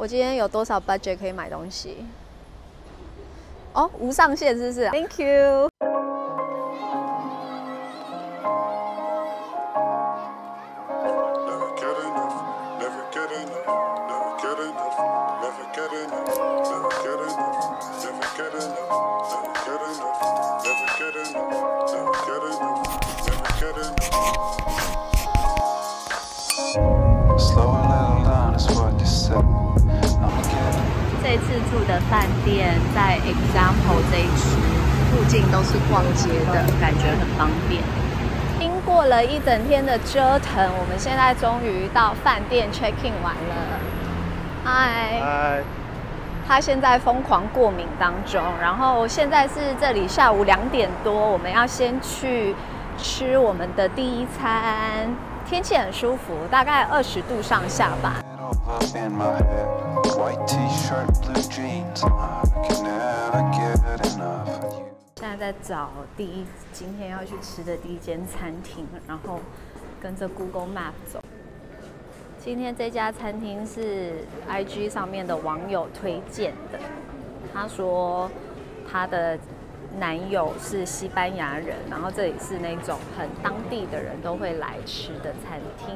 我今天有多少 budget 可以买东西？哦，无上限是不是 ？Thank you。这次住的饭店在 Example 这一区，附近都是逛街的，感觉很方便。经过了一整天的折腾，我们现在终于到饭店 check in 完了。嗨，他现在疯狂过敏当中，然后现在是这里下午2点多，我们要先去吃我们的第一餐。天气很舒服，大概20度上下吧。现在在找今天要去吃的第一间餐厅，然后跟着 Google Map 走。今天这家餐厅是 IG 上面的网友推荐的，他说他的男友是西班牙人，然后这里是那种很当地的人都会来吃的餐厅。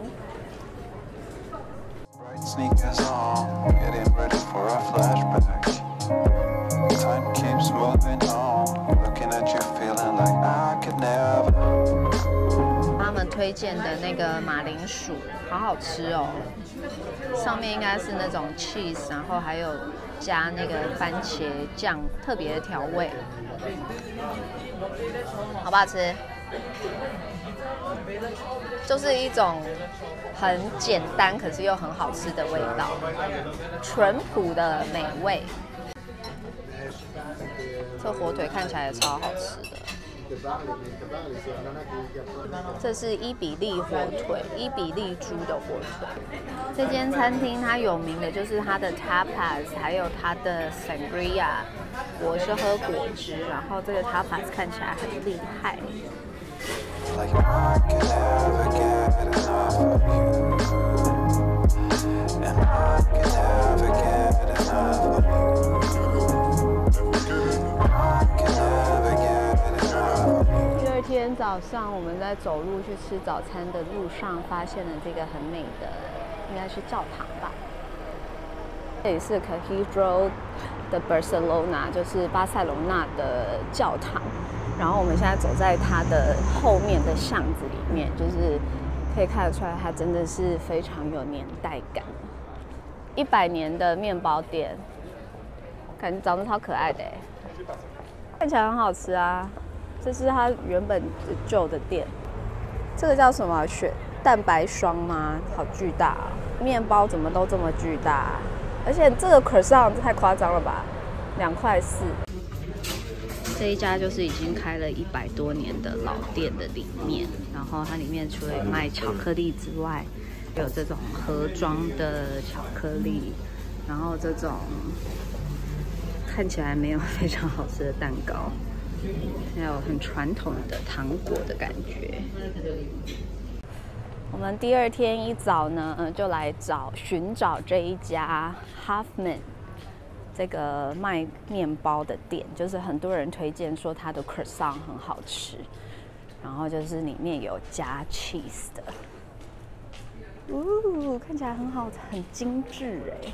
他们推荐的那个马铃薯好好吃哦，上面应该是那种 cheese， 然后还有加那个番茄酱，特别的调味，好不好吃？就是一种很简单可是又很好吃的味道，淳朴的美味。这火腿看起来也超好吃的。这是伊比利火腿，伊比利猪的火腿。这间餐厅它有名的就是它的 tapas， 还有它的 sangria。我是喝果汁，然后这个 tapas 看起来很厉害。第二天早上，我们在走路去吃早餐的路上，发现了这个很美的，应该是教堂吧。这里是 Cathedral de Barcelona， 就是巴塞隆纳的教堂。然后我们现在走在它的后面的巷子里面，就是可以看得出来，它真的是非常有年代感。100年的面包店，感觉长得超可爱的，看起来很好吃啊。这是它原本旧的店，这个叫什么蛋白霜吗？好巨大啊！面包怎么都这么巨大啊？而且这个 croissant 太夸张了吧，2块4。这一家就是已经开了100多年的老店的里面，然后它里面除了卖巧克力之外，有这种盒装的巧克力，然后这种看起来没有非常好吃的蛋糕，还有很传统的糖果的感觉。我们第二天一早呢，就来寻找这一家 Hoffman。这个卖面包的店，就是很多人推荐说它的 croissant 很好吃，然后就是里面有加 cheese 的，看起来很好，很精致哎。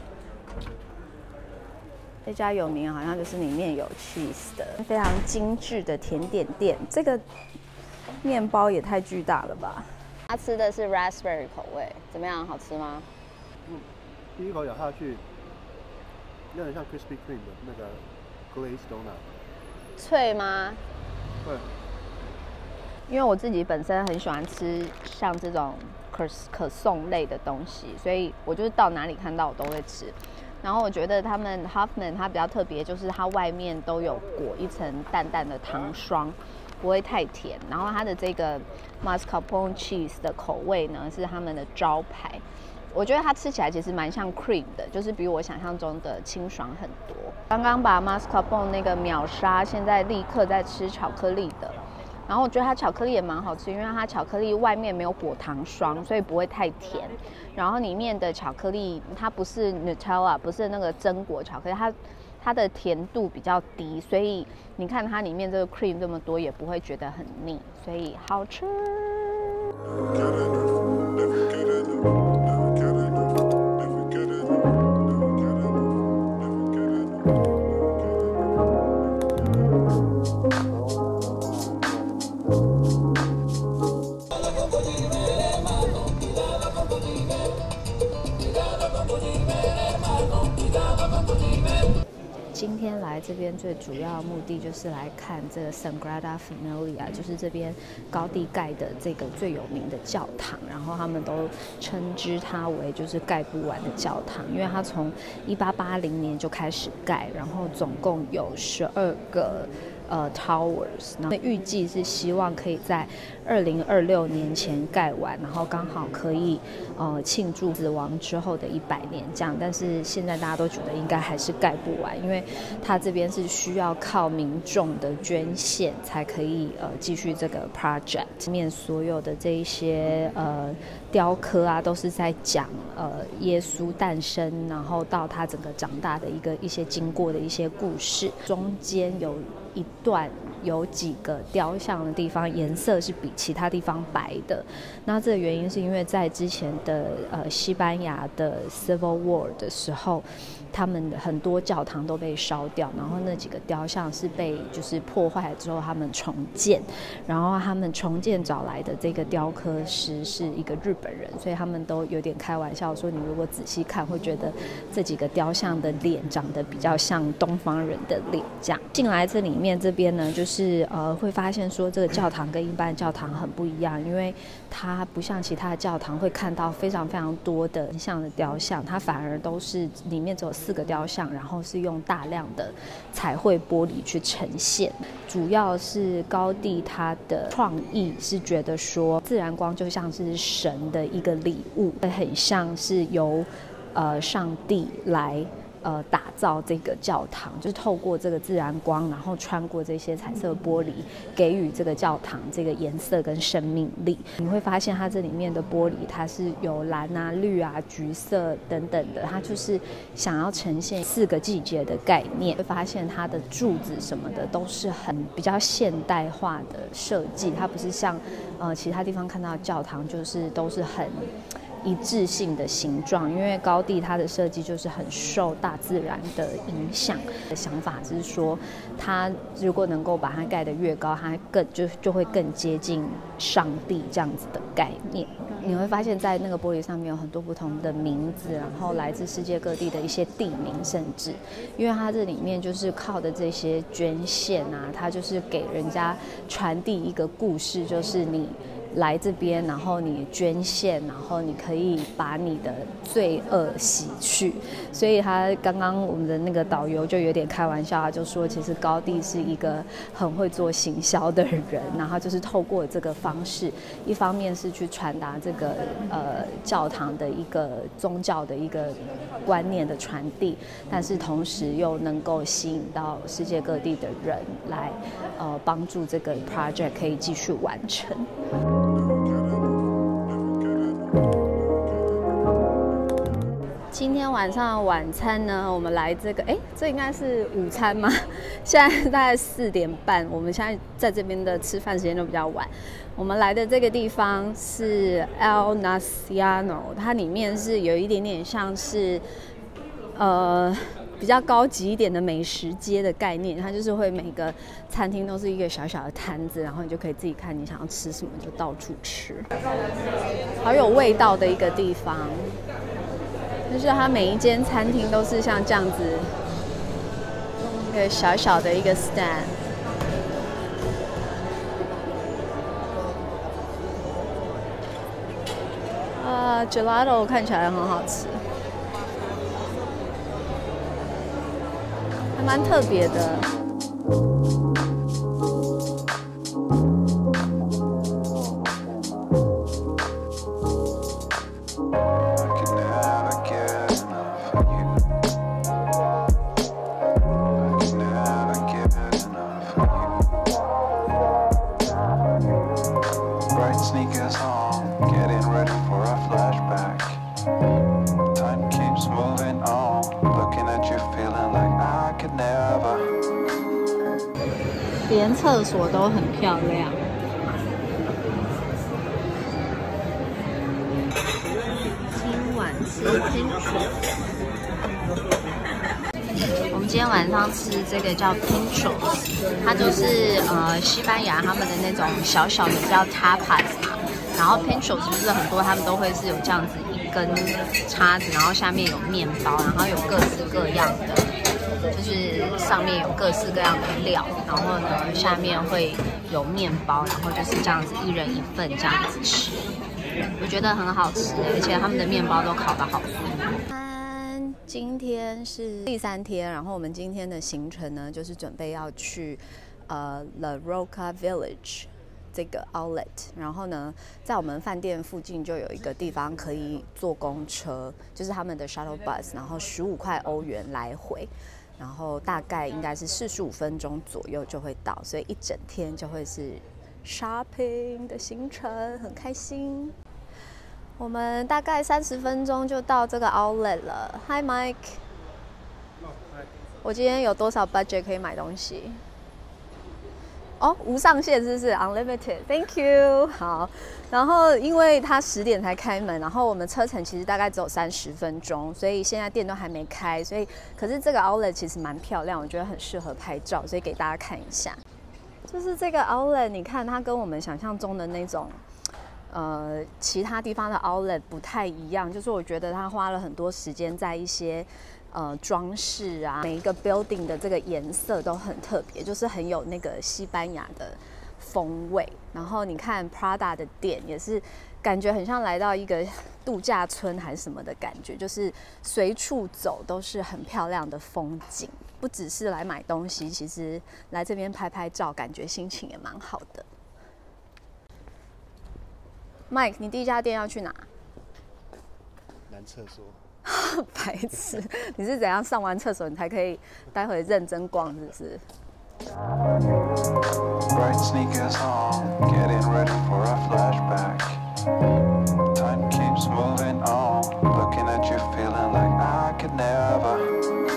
这家有名好像就是里面有 cheese 的，非常精致的甜点店。这个面包也太巨大了吧！他吃的是 raspberry 口味，怎么样？好吃吗？ 第一口咬下去。有点像 Krispy Kreme 的那个 glazed donut， 脆吗？ 对。 因为我自己本身很喜欢吃像这种可颂类的东西，所以我就是到哪里看到我都会吃。然后我觉得他们 Hoffman 它比较特别，就是它外面都有裹一层淡淡的糖霜，不会太甜。然后它的这个 mascarpone cheese 的口味呢是他们的招牌。我觉得它吃起来其实蛮像 cream 的，就是比我想象中的清爽很多。刚刚把 mascarpone 那个秒杀，现在立刻在吃巧克力的。 然后我觉得它巧克力也蛮好吃，因为它巧克力外面没有果糖霜，所以不会太甜。然后里面的巧克力它不是 Nutella， 不是那个榛果巧克力，它的甜度比较低，所以你看它里面这个 cream 这么多，也不会觉得很腻，所以好吃。今天来这边最主要的目的就是来看这个 Sagrada Familia， 就是这边高地盖的这个最有名的教堂，然后他们都称之它为就是盖不完的教堂，因为它从1880年就开始盖，然后总共有12个towers， 然后预计是希望可以在2026年前盖完，然后刚好可以庆祝死亡之后的100年这样。但是现在大家都觉得应该还是盖不完，因为它这边是需要靠民众的捐献才可以继续这个 project。里面所有的这一些雕刻啊，都是在讲耶稣诞生，然后到他整个长大的一些经过的一些故事。中间有一段有几个雕像的地方颜色是比其他地方白的，那这个原因是因为在之前的西班牙的 Civil War 的时候，他们很多教堂都被烧掉，然后那几个雕像是被就是破坏之后他们重建，然后他们重建找来的这个雕刻师是一个日本人，所以他们都有点开玩笑说，你如果仔细看会觉得这几个雕像的脸长得比较像东方人的脸这样。进来这里面这边呢，就是会发现说这个教堂跟一般的教堂很不一样，因为它不像其他的教堂会看到非常非常多的像的雕像，它反而都是里面只有4个雕像，然后是用大量的彩绘玻璃去呈现。主要是高第他的创意是觉得说自然光就像是神的一个礼物，很像是由上帝来打造这个教堂，就是透过这个自然光，然后穿过这些彩色玻璃，给予这个教堂这个颜色跟生命力。你会发现它这里面的玻璃，它是有蓝啊、绿啊、橘色等等的，它就是想要呈现4个季节的概念。会发现它的柱子什么的都是很比较现代化的设计，它不是像其他地方看到的教堂，就是都是很一致性的形状，因为高第它的设计就是很受大自然的影响。的想法是说，它如果能够把它盖得越高，它就会更接近上帝这样子的概念。你会发现在那个玻璃上面有很多不同的名字，然后来自世界各地的一些地名，甚至因为它这里面就是靠的这些捐献啊，它就是给人家传递一个故事，就是你来这边，然后你捐献，然后你可以把你的罪恶洗去。所以他刚刚我们的那个导游就有点开玩笑，他就说其实高第是一个很会做行销的人，然后就是透过这个方式，一方面是去传达这个教堂的一个宗教的一个观念的传递，但是同时又能够吸引到世界各地的人来帮助这个 project 可以继续完成。今天晚上的晚餐呢，我们来这个，这应该是午餐吗？现在大概4点半，我们现在在这边的吃饭时间都比较晚。我们来的这个地方是 El Naciano， 它里面是有一点点像是比较高级一点的美食街的概念，它就是会每个餐厅都是一个小小的摊子，然后你就可以自己看你想要吃什么就到处吃，好有味道的一个地方。就是它每一间餐厅都是像这样子，一个小小的一个 stand。gelato 看起来很好吃。还蛮特别的。 连厕所都很漂亮。今晚吃 Pinchos， 我们今天晚上吃这个叫 Pinchos， 它就是西班牙他们的那种小小的叫 tapas 嘛，然后 Pinchos 就是很多他们都会是有这样子一根叉子，然后下面有面包，然后有各式各样的，就是上面有各式各样的料，然后呢下面会有面包，然后就是这样子一人一份这样子吃，我觉得很好吃，而且他们的面包都烤得好酥。今天是第3天，然后我们今天的行程呢，就是准备要去La Roca Village 这个 outlet， 然后呢，在我们饭店附近就有一个地方可以坐公车，就是他们的 shuttle bus， 然后15块欧元来回，然后大概应该是45分钟左右就会到，所以一整天就会是 shopping 的行程，很开心。我们大概30分钟就到这个 outlet 了。Hi Mike， 我今天有多少 budget 可以买东西？哦，无上限是不是 ？Unlimited，Thank you。好，然后因为它10点才开门，然后我们车程其实大概只有30分钟，所以现在店都还没开，所以可是这个 outlet 其实蛮漂亮，我觉得很适合拍照，所以给大家看一下。就是这个 outlet， 你看它跟我们想象中的那种。其他地方的 outlet 不太一样，就是我觉得他花了很多时间在一些装饰啊，每一个 building 的这个颜色都很特别，就是很有那个西班牙的风味。然后你看 Prada 的店也是感觉很像来到一个度假村还是什么的感觉，就是随处走都是很漂亮的风景，不只是来买东西，其实来这边拍拍照，感觉心情也蛮好的。Mike， 你第一家店要去哪？ 男厕所。 白痴！你是怎样上完厕所你才可以待会认真逛，是不是 ？Bright sneakers on, getting ready for a flashback. Time keeps moving on, looking at you, feeling like I could never.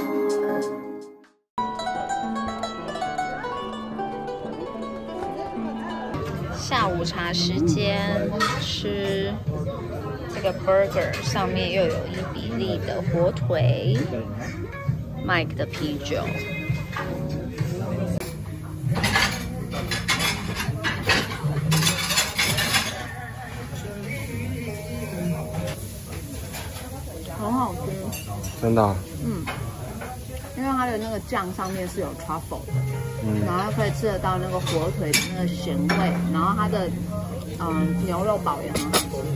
下午茶时间，吃这个 burger， 上面又有伊比利的火腿 ，Mike 的啤酒。很好吃。 真的、啊？ 嗯。因为它的那个酱上面是有 truffle 的，然后可以吃得到那个火腿的那个咸味，然后它的牛肉堡也很好吃。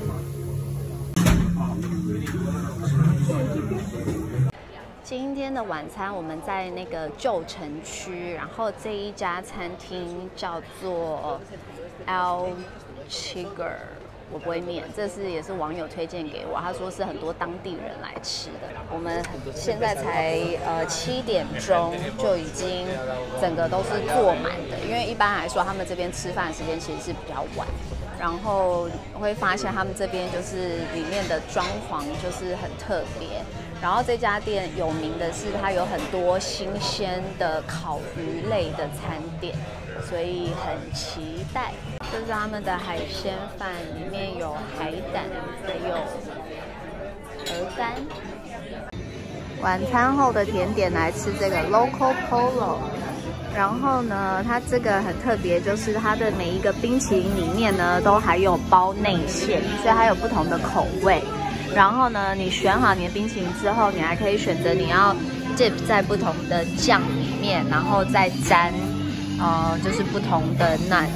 今天的晚餐我们在那个旧城区，然后这一家餐厅叫做 El Chigger。我不会念，这是也是网友推荐给我，他说是很多当地人来吃的。我们现在才7点钟就已经整个都是坐满的，因为一般来说他们这边吃饭时间其实是比较晚，然后会发现他们这边就是里面的装潢就是很特别。然后这家店有名的是它有很多新鲜的烤鱼类的餐点，所以很期待。这是他们的海鲜饭，里面有海胆，还有鹅肝。晚餐后的甜点来吃这个 Loco Polo， 然后呢，它这个很特别，就是它的每一个冰淇淋里面呢都还有包内馅，所以它有不同的口味。然后呢，你选好你的冰淇淋之后，你还可以选择你要 dip 在不同的酱里面，然后再沾就是不同的 nuts。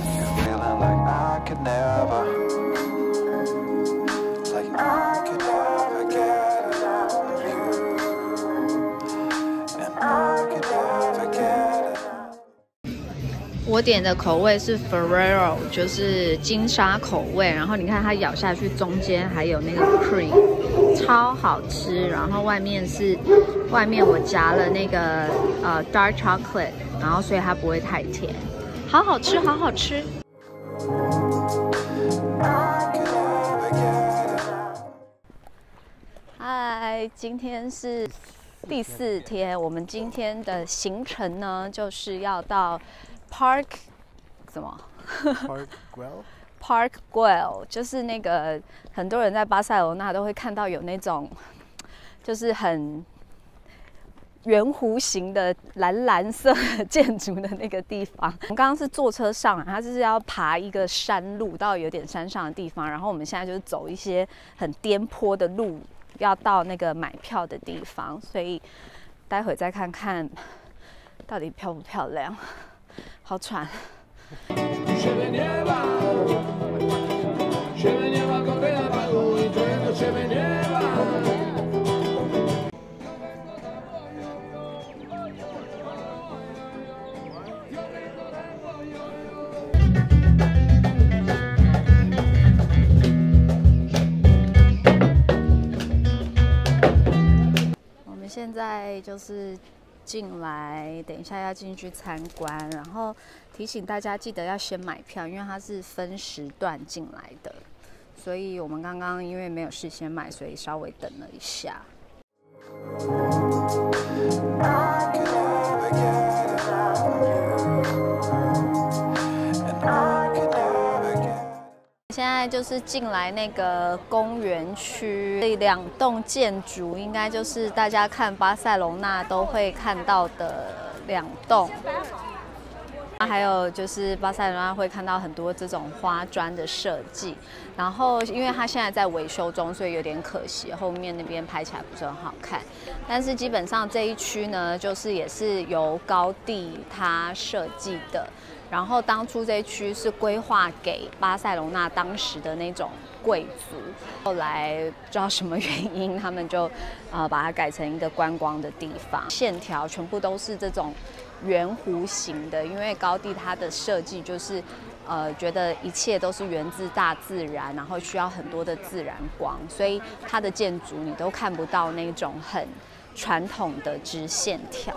我点的口味是 Ferrero， 就是金沙口味。然后你看它咬下去，中间还有那个 cream， 超好吃。然后外面我夹了那个dark chocolate， 然后所以它不会太甜，好好吃，好好吃。嗨，今天是第4天，我们今天的行程呢，就是要到 Park 什么 Park Güell。 Park Güell 就是那个很多人在巴塞罗那都会看到有那种就是很圆弧形的蓝色建筑的那个地方。我们刚刚是坐车上，它就是要爬一个山路到有点山上的地方，然后我们现在就是走一些很颠簸的路，要到那个买票的地方，所以待会再看看到底漂不漂亮。好喘。我们现在就是进来，等一下要进去参观，然后提醒大家记得要先买票，因为它是分时段进来的，所以我们刚刚因为没有事先买，所以稍微等了一下。现在就是进来那个公园区，这2栋建筑应该就是大家看巴塞隆纳都会看到的2栋。还有就是巴塞罗那会看到很多这种花砖的设计，然后因为它现在在维修中，所以有点可惜，后面那边拍起来不是很好看。但是基本上这一区呢，就是也是由高地他设计的。然后当初这一区是规划给巴塞隆纳当时的那种贵族，后来不知道什么原因，他们就把它改成一个观光的地方。线条全部都是这种圆弧形的，因为高地它的设计就是觉得一切都是源自大自然，然后需要很多的自然光，所以它的建筑你都看不到那种很传统的直线条。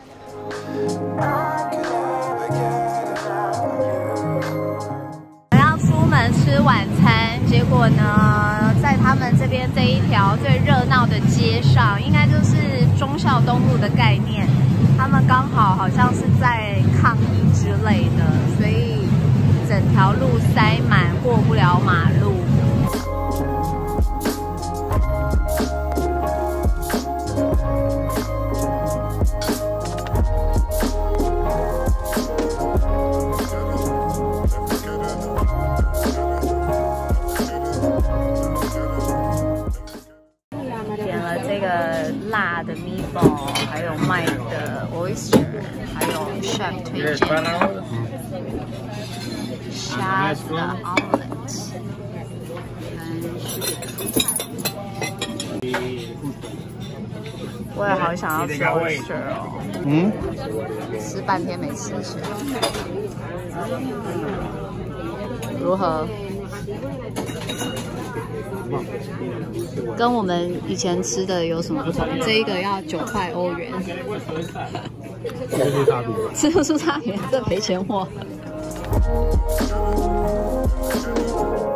我要出门吃晚餐，结果呢，在他们这边这一条最热闹的街上，应该就是忠孝东路的概念，他们刚好像是在抗议之类的，所以整条路塞满，过不了马路。辣的 meatball， 还有麦的 oyster， 还有 chef 推荐的虾子的 omelet， 我也好想要吃 oyster 哦，吃半天没吃起来，如何？跟我们以前吃的有什么不同？这一个要9块欧元， 吃不出差别， 吃不出差别，这赔钱货。